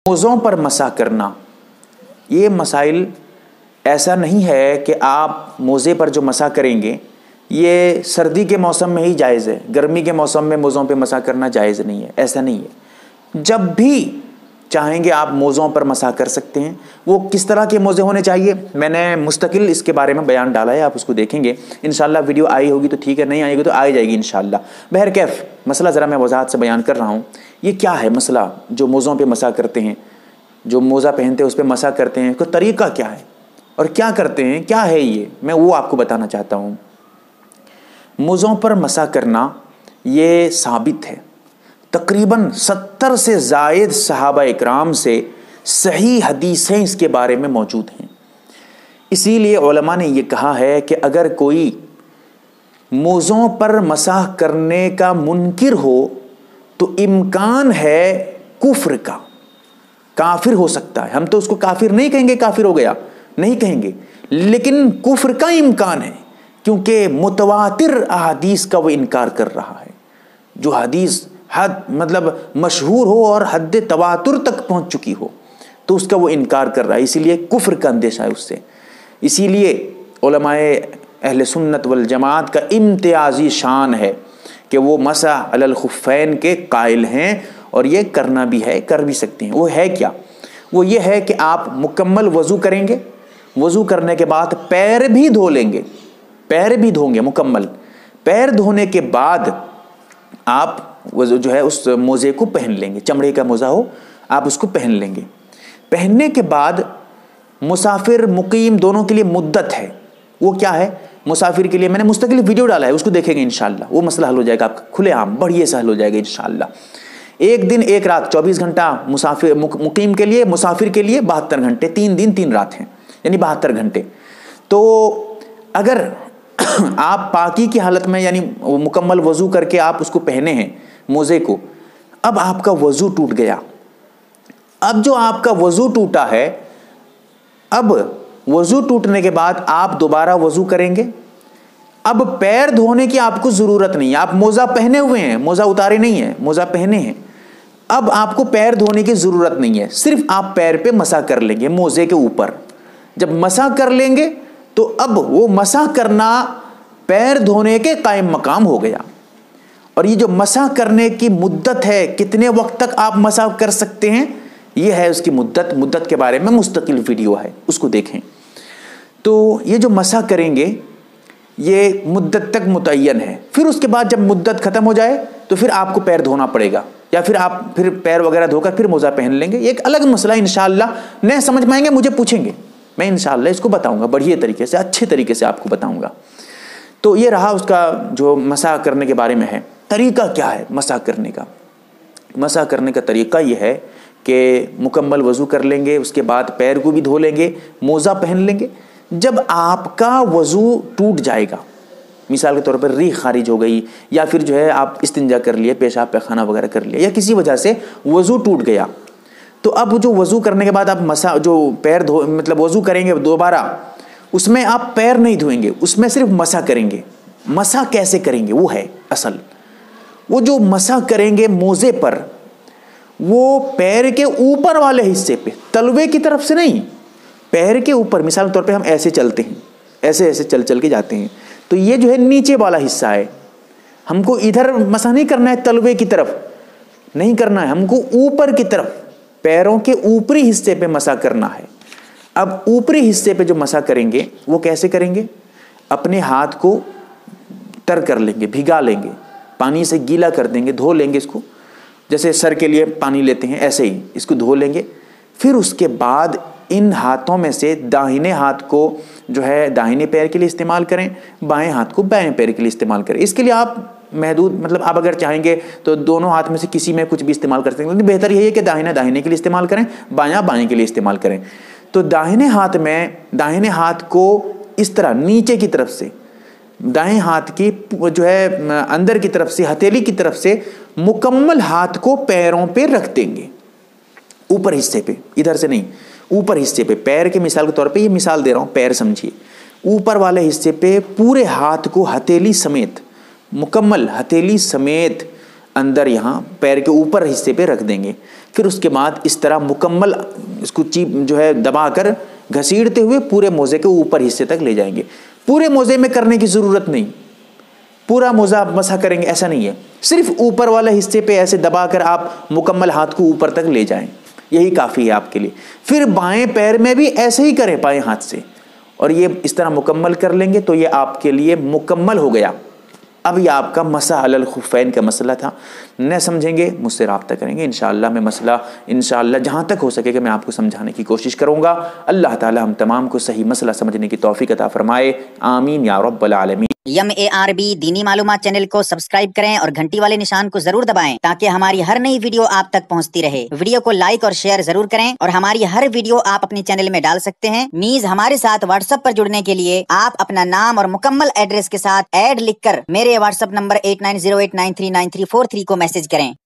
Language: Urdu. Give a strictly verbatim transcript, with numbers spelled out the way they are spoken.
موزوں پر مسح کرنا، یہ مسائل ایسا نہیں ہے کہ آپ موزے پر جو مسح کریں گے یہ سردی کے موسم میں ہی جائز ہے، گرمی کے موسم میں موزوں پہ مسح کرنا جائز نہیں ہے، ایسا نہیں ہے۔ جب بھی چاہیں گے آپ موزوں پر مسح کر سکتے ہیں۔ وہ کس طرح کے موزے ہونے چاہیے میں نے مستقل اس کے بارے میں بیان ڈالا ہے، آپ اس کو دیکھیں گے انشاءاللہ۔ ویڈیو آئی ہوگی تو ٹھیک ہے، نہیں آئے گی تو آئی جائے گی انشاءاللہ۔ بہرکیف مسئلہ ذرا میں وضاحت سے بیان کر رہا ہوں۔ یہ کیا ہے مسئلہ جو موزوں پہ مسح کرتے ہیں، جو موزہ پہنتے ہیں اس پہ مسح کرتے ہیں، اس کا طریقہ کیا ہے اور کیا کرتے ہیں، کیا ہے یہ، میں وہ آپ کو بتانا چاہتا ہوں۔ موزوں پر مسح کرنا یہ ثابت ہے، تقریباً ستر سے زائد صحابہ اکرام سے صحیح حدیثیں اس کے بارے میں موجود ہیں۔ اسی لیے علماء نے یہ کہا ہے کہ اگر کوئی موزوں پر مسح کرنے کا منکر ہو تو امکان ہے کفر کا، کافر ہو سکتا ہے۔ ہم تو اس کو کافر نہیں کہیں گے، کافر ہو گیا نہیں کہیں گے، لیکن کفر کا امکان ہے، کیونکہ متواتر احادیث کا وہ انکار کر رہا ہے۔ جو حدیث حد مطلب مشہور ہو اور حد تواتر تک پہنچ چکی ہو تو اس کا وہ انکار کر رہا ہے، اسی لیے کفر کا اندیشہ ہے اس سے۔ اسی لیے علماء اہل سنت والجماعت کا امتیازی شان ہے کہ وہ مسح علی الخفین کے قائل ہیں، اور یہ کرنا بھی ہے، کر بھی سکتے ہیں۔ وہ ہے کیا؟ وہ یہ ہے کہ آپ مکمل وضو کریں گے، وضو کرنے کے بعد پیر بھی دھو لیں گے، پیر بھی دھوں گے مکمل۔ پیر دھونے کے بعد آپ وضو جو ہے اس موزے کو پہن لیں گے، چمڑے کا موزہ ہو آپ اس کو پہن لیں گے۔ پہننے کے بعد مسافر مقیم دونوں کے لیے مدت ہے، وہ کیا ہے؟ مسافر کے لیے میں نے مستقل ویڈیو ڈالا ہے، اس کو دیکھیں گے انشاءاللہ، وہ مسئلہ حل ہو جائے گا آپ کا کھلے عام، بڑھئے سے حل ہو جائے گا انشاءاللہ۔ ایک دن ایک رات چوبیس گھنٹہ مسافر مقیم کے لیے، مسافر کے لیے بہتر گھنٹے، تین دن تین رات ہیں، یعنی بہتر گھنٹے۔ تو اگر آپ پاکی کی حالت میں یعنی مکمل وضو کر کے آپ اس کو پہنے ہیں موزے کو، اب آپ کا وضو ٹوٹ گیا، اب جو آپ کا وضو ٹوٹا ہے، اب وضو ٹوٹنے کے بعد آپ دوبارہ وضو کریں گے۔ اب پیر دھونے کی آپ کو ضرورت نہیں ہے، آپ موزہ پہنے ہوئے ہیں، موزہ اتارے نہیں ہیں، موزہ پہنے ہیں، اب آپ کو پیر دھونے کی ضرورت نہیں ہے، صرف آپ پیر پہ مسح کر لیں گے موزے کے اوپر۔ جب مسح کر لیں گے تو اب وہ مسح کرنا پیر دھونے کے قائم مقام ہو گیا۔ اور یہ جو مسح کرنے کی مدت ہے، کتنے وقت تک آپ مسح کر سکتے ہیں، یہ ہے اس کی مدت۔ مدت کے بارے میں مستقل ویڈیو ہے، اس کو دیکھیں۔ تو یہ جو مسح کریں گے یہ مدت تک متعین ہے، پھر اس کے بعد جب مدت ختم ہو جائے تو پھر آپ کو پیر دھونا پڑے گا، یا پھر آپ پھر پیر وغیرہ دھو کر پھر موزہ پہن لیں گے۔ یہ ایک الگ مسئلہ انشاءاللہ، نہیں سمجھ میں آئیں گے مجھے پوچھیں گے، میں انشاءاللہ اس کو بتاؤں گا بڑھئے طریقے سے، اچھے طریقے سے آپ کو بتاؤں گا۔ تو یہ رہا اس کا جو مسح کرنے کے بارے میں ہے۔ طریقہ کیا ہے مسح کرنے کا؟ مسح کرنے کا طریقہ یہ ہے کہ مکمل وضو کر لیں گے، اس کے بعد پیر کو بھی دھو لیں گے، موزہ پہن لیں گے۔ جب آپ کا وضو ٹوٹ جائے گا، مثال کے طور پر ریح خارج ہو گئی، یا پھر جو ہے آپ استنجا کر لیے، پیشاب پیخانہ وغیرہ کر لیا، یا کسی وجہ سے وضو ٹوٹ گیا، تو اب جو وضو کرنے کے بعد آپ مسح جو پیر دھو مطلب وضو کریں گے دوبارہ، اس میں آپ پیر نہیں دھوئیں گے، اس میں صرف مسح کریں گے۔ مسح کیسے کریں گے وہ ہے اصل، وہ جو مسح کریں گے موزے پر، وہ پیر کے اوپر والے حصے پہ، تلوے کی طرف سے نہیں، پیر کے اوپر۔ مثال کے طور پہ ہم ایسے چلتے ہیں، ایسے ایسے چل چل کے جاتے ہیں، تو یہ جو ہے نیچے والا حصہ ہے، ہم کو ادھر مسح نہیں کرنا ہے تلوے کی طرف نہیں کرنا ہے، ہم کو اوپر کی طرف پیروں کے اوپری حصے پہ مسح کرنا ہے۔ اب اوپری حصے پہ جو مسح کریں گے وہ کیسے کریں گے؟ اپنے ہاتھ کو تر کر لیں گے، بھگا لیں گے، پانی سے گیلا کر دیں گے، دھو لیں گے اس کو، جیسے سر کے لیے پانی لیتے ہیں ایسے ہی اس کو دھو لیں گے۔ پھر اس کے بعد ان ہاتھوں میں سے داہنے ہاتھ کو جو ہے داہنے پیر کے لیے استعمال کریں، بائیں ہاتھ کو بائیں پیر کے لیے استعمال کریں۔ اس کے لیے آپ محدود مطلب آپ اگر چاہیں گے تو دونوں ہاتھ میں سے کسی میں کچھ بھی استعمال کر سکتے ہیں، لیکن بہتر یہی ہے کہ داہنا داہنے کے لیے استعمال کریں، بایاں بائیں کے لیے استعمال کریں۔ تو داہنے ہاتھ میں داہنے ہاتھ کو اس طرح نیچے کی طرف سے، دائیں ہاتھ کی جو ہے اندر کی طرف سے، ہتھیلی کی طرف سے مکمل ہاتھ کو پیروں پہ رکھ دیں گے، اوپر حصے پہ، ادھر سے نہیں، اوپر حصے پہ، پیر کے مثال کے طور پہ یہ مثال دے رہا ہوں، پیر سمجھیے، اوپر والے حصے پہ پورے ہاتھ کو ہتھیلی سمیت، مکمل ہتھیلی سمیت اندر یہاں پیر کے اوپر حصے پہ رکھ دیں گے. پھر اس کے بعد اس طرح مکمل اس کو چیپ جو ہے دبا کر گھسیٹتے ہوئے پورے موزے کے اوپر حصے تک لے جائیں گے. پورے موزے میں کرنے کی ضرورت نہیں, پورا موزہ آپ مسح کریں گے ایسا نہیں ہے, صرف اوپر والے حصے پہ ایسے دبا کر آپ مکمل ہاتھ کو اوپر تک لے جائیں, یہی کافی ہے آپ کے لیے. پھر بائیں پیر میں بھی ایسے ہی کریں بائیں ہاتھ سے, اور یہ اس طرح مکمل کر لیں گے تو یہ آپ کے لیے مکمل ہو گیا. اب یہ آپ کا مسح علی الخفین کا مسئلہ تھا. نہ سمجھیں گے مجھ سے رابطہ کریں گے, انشاءاللہ میں مسئلہ انشاءاللہ جہاں تک ہو سکے کہ میں آپ کو سمجھانے کی کوشش کروں گا. اللہ تعالی ہم تمام کو صحیح مسئلہ سمجھنے کی توفیق عطا فرمائے, آمین یا رب العالمین. یم اے آر بی دینی معلومات چینل کو سبسکرائب کریں اور گھنٹی والے نشان کو ضرور دبائیں تاکہ ہماری ہر نئی ویڈیو آپ تک پہنچتی رہے. ویڈیو کو لائک اور شیئر ضرور کریں, اور ہماری ہر ویڈیو آپ اپنے چینل میں ڈال سکتے ہیں. نیز ہمارے ساتھ واٹس ایپ پر جڑنے کے لیے آپ اپنا نام اور مکمل ایڈریس کے ساتھ ایڈ لکھ کر میرے WhatsApp number eight nine zero eight nine three nine three four three کو میسج کریں.